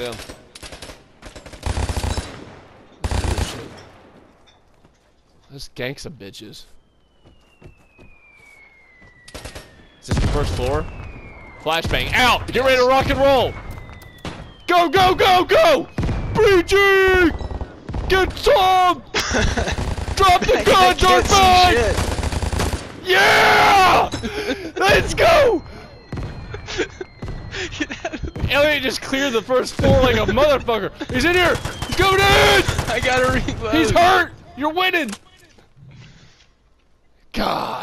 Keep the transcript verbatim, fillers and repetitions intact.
down. Let's gank some bitches. Is this the first floor? Flashbang out! Get ready to rock and roll! Go, go, go, go! Breaching! Get some! Drop the gun, dirtbag! Yeah! Let's go! Elliot just cleared the first floor like a motherfucker. He's in here! He's going in! I gotta reload. He's hurt! You're winning! God.